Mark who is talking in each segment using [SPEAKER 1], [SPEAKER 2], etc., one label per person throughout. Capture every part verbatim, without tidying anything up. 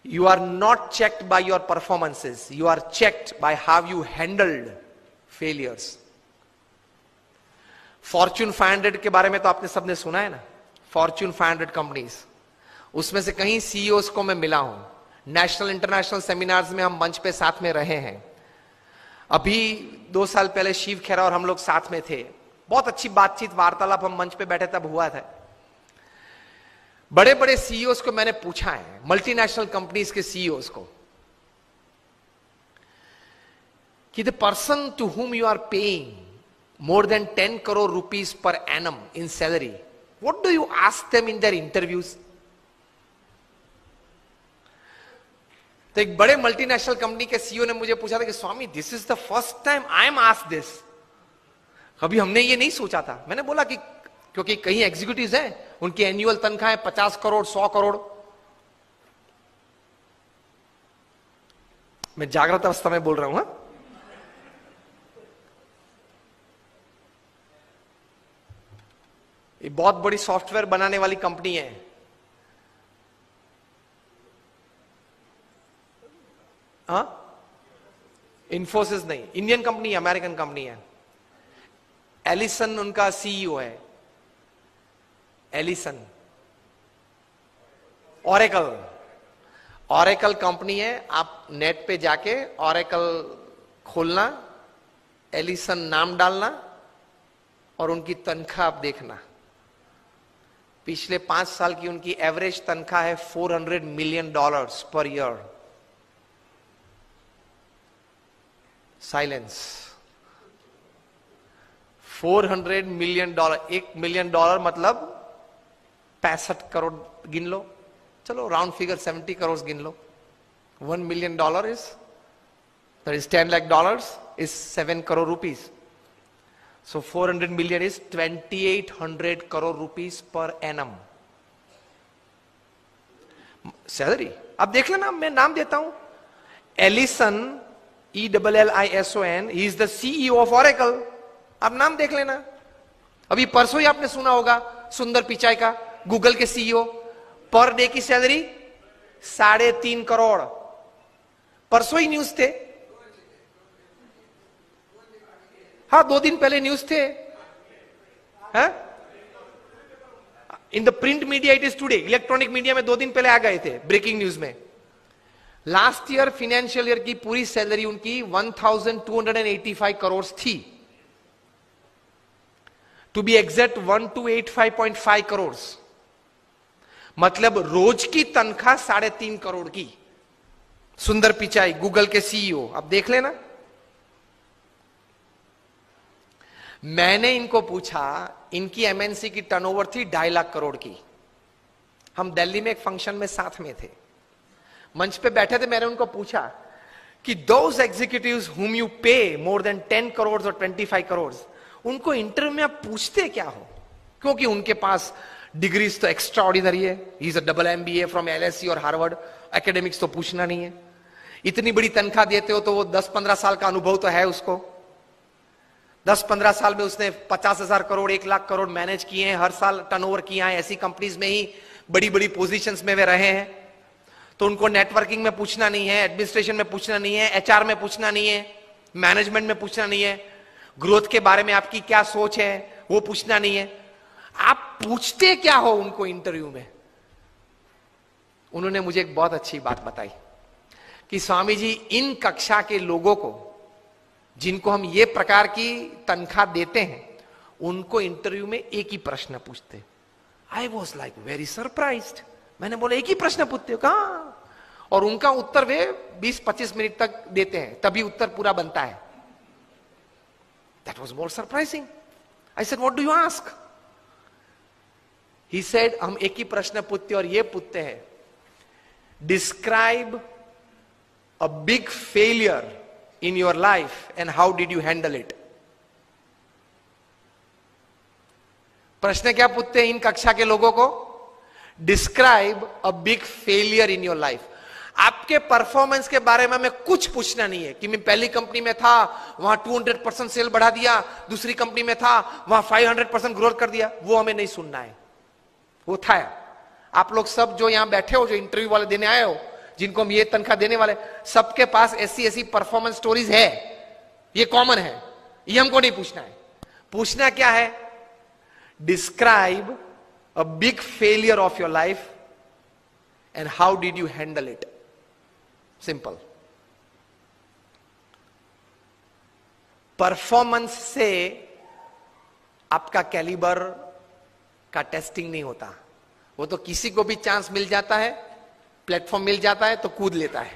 [SPEAKER 1] You are not checked by your performances. You are checked by how you handled failures. Fortune five hundred के बारे में तो आपने सबने सुना है ना, Fortune फाइव हंड्रेड कंपनीज, उसमें से कहीं सीईओस को मैं मिला हूं, नेशनल इंटरनेशनल सेमिनार्स में हम मंच पे साथ में रहे हैं। अभी दो साल पहले शिव खेरा और हम लोग साथ में थे, बहुत अच्छी बातचीत वार्तालाप हम मंच पे बैठे तब हुआ था। बड़े बड़े सीईओस को मैंने पूछा है, मल्टीनेशनल कंपनीज के सीईओस को, कि the person to whom you are paying more than ten crore rupees per annum in salary, what do you ask them in their interviews? तो एक बड़े मल्टीनेशनल कंपनी के सीईओ ने मुझे पूछा था कि Swami, this is the first time I am asked this, कभी हमने ये नहीं सोचा था। मैंने बोला कि क्योंकि कई एग्जीक्यूटिव्स हैं, उनकी एनुअल तनख्वाह पचास करोड़ सौ करोड़। मैं जागृत अवस्था में बोल रहा हूं। हा? ये बहुत बड़ी सॉफ्टवेयर बनाने वाली कंपनी है, हाँ, इन्फोसिस नहीं, इंडियन कंपनी है, अमेरिकन कंपनी है। एलिसन उनका सीईओ है, एलिसन। ऑरेकल, ऑरेकल कंपनी है, आप नेट पे जाके ऑरेकल खोलना, एलिसन नाम डालना और उनकी तनख्वाह आप देखना। पिछले पांच साल की उनकी एवरेज तनख्वाह है four hundred million dollars per year. Silence. Four hundred million dollar, एक मिलियन डॉलर मतलब पैंसठ करोड़ गिन लो, चलो राउंड फिगर सेवेंटी करोड़ गिन लो। One million dollar is that is ten lakh dollars is seven crore rupees. So four hundred million is twenty eight hundred crore rupees per annum salary. अब देख लेना, मैं नाम देता हूं, Ellison, E double L I S O N, he is the CEO of Oracle. आप नाम देख लेना। अभी परसों ही आपने सुना होगा सुंदर पिचाई का, गूगल के सीईओ, पर डे की सैलरी साढ़े तीन करोड़। परसों ही न्यूज थे, हाँ, दो दिन पहले न्यूज थे। In the print media it is today, electronic media में दो दिन पहले आ गए थे ब्रेकिंग न्यूज में। लास्ट ईयर फाइनेंशियल ईयर की पूरी सैलरी उनकी one thousand two hundred eighty five crore थी, to be exact one two eight five point five crore, मतलब रोज की तनख्वाह साढ़े तीन करोड़ की। सुंदर पिचाई, गूगल के सीईओ, अब देख लेना। मैंने इनको पूछा, इनकी एमएनसी की टर्नओवर थी ढाई लाख करोड़ की। हम दिल्ली में एक फंक्शन में साथ में थे, मंच पे बैठे थे। मैंने उनको पूछा कि दोज एग्जीक्यूटिव्स हुम यू पे मोर देन टेन करोड़ और ट्वेंटी फाइव करोड़, उनको इंटरव्यू में आप पूछते क्या हो? क्योंकि उनके पास डिग्रीज तो एक्स्ट्रा ऑर्डिनरी है, he is a double MBA from LSC और हार्वर्ड, एकेडमिक्स तो पूछना नहीं है। इतनी बड़ी तनख्वाह देते हो तो वो दस पंद्रह साल का अनुभव तो है उसको। दस पंद्रह साल में उसने पचास हजार करोड़, एक लाख करोड़ मैनेज किए हैं, हर साल टर्नओवर किया है, ऐसी कंपनीज में ही बड़ी बड़ी पोजीशंस में वे रहे हैं। तो उनको नेटवर्किंग में पूछना नहीं है, एडमिनिस्ट्रेशन में पूछना नहीं है, एचआर में पूछना नहीं है, मैनेजमेंट में पूछना नहीं है, ग्रोथ के बारे में आपकी क्या सोच है वो पूछना नहीं है। आप पूछते क्या हो उनको इंटरव्यू में? उन्होंने मुझे एक बहुत अच्छी बात बताई कि स्वामी जी, इन कक्षा के लोगों को, जिनको हम ये प्रकार की तनख्वाह देते हैं, उनको इंटरव्यू में एक ही प्रश्न पूछते। I was like very surprised. मैंने बोला एक ही प्रश्न पूछते हो? कहां? और उनका उत्तर वे बीस पच्चीस मिनट तक देते हैं, तभी उत्तर पूरा बनता है। That was more surprising. I said, what do you ask? He said, हम एक ही प्रश्न पूछते और ये पूछते हैं, describe a big failure in your life and how did you handle it? प्रश्न क्या पूछते हैं इन कक्षा के लोगों को? Describe a big failure in your life. आपके परफॉर्मेंस के बारे में हमें कुछ पूछना नहीं है कि मैं पहली कंपनी में था, वहां टू हंड्रेड परसेंट सेल बढ़ा दिया, दूसरी कंपनी में था, वहां फाइव हंड्रेड परसेंट ग्रोथ कर दिया। वो हमें नहीं सुनना है। वो था, आप लोग सब जो यहां बैठे हो, जो इंटरव्यू वाले देने आए हो, जिनको हम ये तनख्वाह देने वाले, सबके पास ऐसी ऐसी परफॉर्मेंस स्टोरीज है, ये कॉमन है, ये हमको नहीं पूछना है। पूछना क्या है? Describe a big failure of your life and how did you handle it. Simple. Performance से आपका कैलिबर का टेस्टिंग नहीं होता, वो तो किसी को भी चांस मिल जाता है, प्लेटफॉर्म मिल जाता है तो कूद लेता है।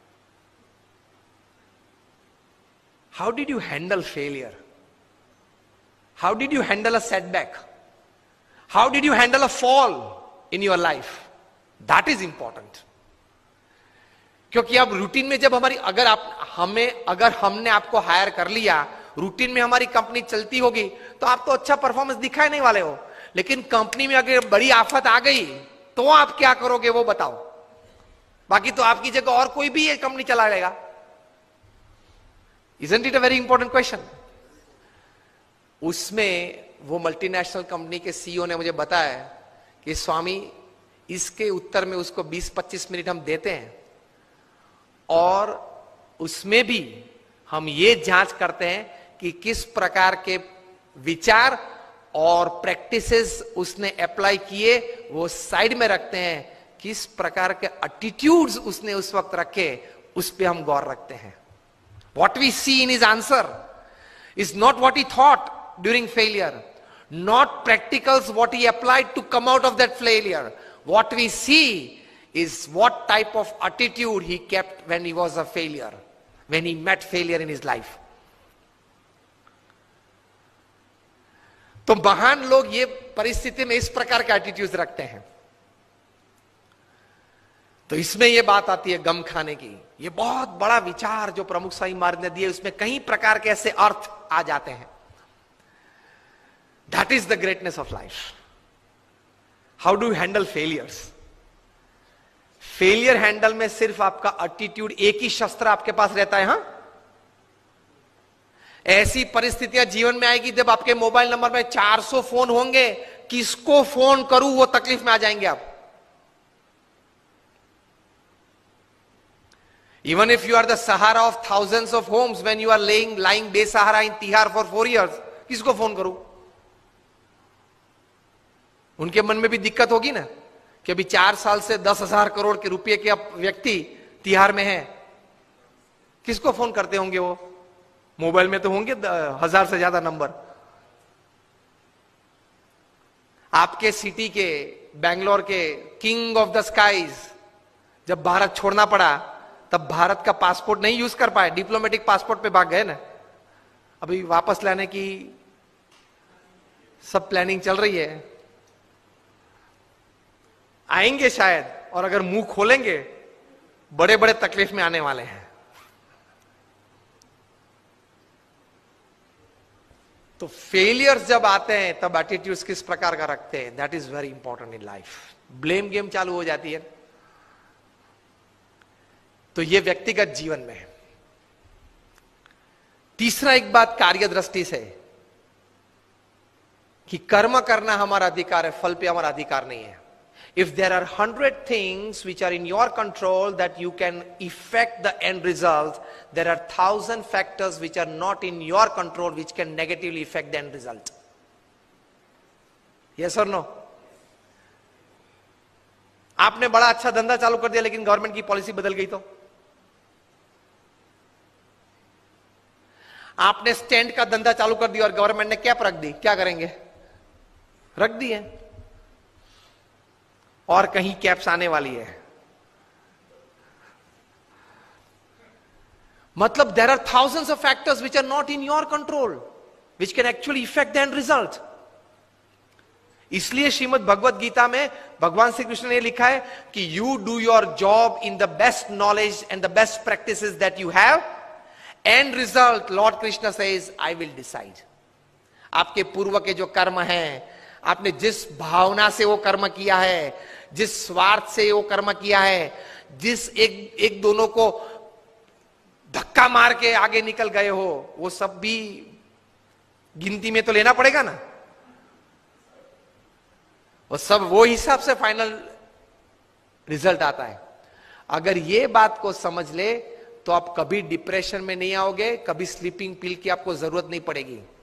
[SPEAKER 1] How did you handle failure? How did you handle a setback? How did you handle a fall in your life? That is important. क्योंकि अब रूटीन में जब हमारी, अगर आप हमें अगर हमने आपको हायर कर लिया, रूटीन में हमारी कंपनी चलती होगी, तो आप तो अच्छा परफॉर्मेंस दिखाए नहीं वाले हो। लेकिन कंपनी में अगर बड़ी आफत आ गई तो आप क्या करोगे वो बताओ। बाकी तो आपकी जगह और कोई भी ये कंपनी चला लेगा। Isn't it a very important question? उसमें वो मल्टीनेशनल कंपनी के सीईओ ने मुझे बताया कि स्वामी, इसके उत्तर में उसको बीस पच्चीस मिनट हम देते हैं और उसमें भी हम ये जांच करते हैं कि किस प्रकार के विचार और प्रैक्टिसेस उसने अप्लाई किए, वो साइड में रखते हैं, किस प्रकार के एटीट्यूड्स उसने उस वक्त रखे, उस पर हम गौर रखते हैं। What we see in his answer is not what he thought during failure, not practicals what he applied to come out of that failure. What we see is what type of attitude he kept when he was a failure, when he met failure in his life. तो महान लोग ये परिस्थिति में इस प्रकार के attitudes रखते हैं। तो इसमें यह बात आती है गम खाने की। यह बहुत बड़ा विचार जो प्रमुख स्वामी महाराज ने दिए, उसमें कई प्रकार के ऐसे अर्थ आ जाते हैं। That is the greatness of life. How do you handle failures? Failure handle में सिर्फ आपका एटीट्यूड, एक ही शस्त्र आपके पास रहता है। हां, ऐसी परिस्थितियां जीवन में आएगी जब आपके मोबाइल नंबर में चार सौ फोन होंगे, किसको फोन करूं वो तकलीफ में आ जाएंगे आप। Even if you are the Sahara of thousands of homes, when you are laying lying बेसहारा in Tihar for four years, किसको फोन करूं? उनके मन में भी दिक्कत होगी ना कि अभी चार साल से दस हजार करोड़ के रुपए के व्यक्ति तिहार में है, किसको फोन करते होंगे वो? मोबाइल में तो होंगे हजार से ज्यादा नंबर। आपके सिटी के, बेंगलोर के किंग ऑफ द स्काईज जब भारत छोड़ना पड़ा, तब भारत का पासपोर्ट नहीं यूज कर पाए, डिप्लोमेटिक पासपोर्ट पे भाग गए ना। अभी वापस लाने की सब प्लानिंग चल रही है, आएंगे शायद, और अगर मुंह खोलेंगे बड़े बड़े तकलीफ में आने वाले हैं। तो फेलियर्स जब आते हैं तब एटीट्यूड्स किस प्रकार का रखते हैं, that is very important in life. Blame game चालू हो जाती है। तो ये व्यक्तिगत जीवन में है। तीसरा एक बात कार्य दृष्टि से, कि कर्म करना हमारा अधिकार है, फल पे हमारा अधिकार नहीं है। If there are hundred things which are in your control that you can affect the end result, there are thousand factors which are not in your control which can negatively affect the end result. Yes और no? आपने बड़ा अच्छा धंधा चालू कर दिया लेकिन government की पॉलिसी बदल गई तो? आपने स्टैंड का धंधा चालू कर दिया और गवर्नमेंट ने कैप रख दी, क्या करेंगे? रख दी है, और कहीं कैप्स आने वाली है। मतलब there are thousands of factors which are not in your control which can actually affect the end result. इसलिए श्रीमद् भगवत गीता में भगवान श्री कृष्ण ने लिखा है कि you do your job in the best knowledge and the best practices that you have, and result lord Krishna says I will decide. आपके पूर्व के जो कर्म हैं, आपने जिस भावना से वो कर्म किया है, जिस स्वार्थ से वो कर्म किया है, जिस एक एक दोनों को धक्का मार के आगे निकल गए हो, वो सब भी गिनती में तो लेना पड़ेगा ना। वो सब वो हिसाब से फाइनल रिजल्ट आता है। अगर ये बात को समझ ले तो आप कभी डिप्रेशन में नहीं आओगे, कभी स्लीपिंग पिल की आपको जरूरत नहीं पड़ेगी।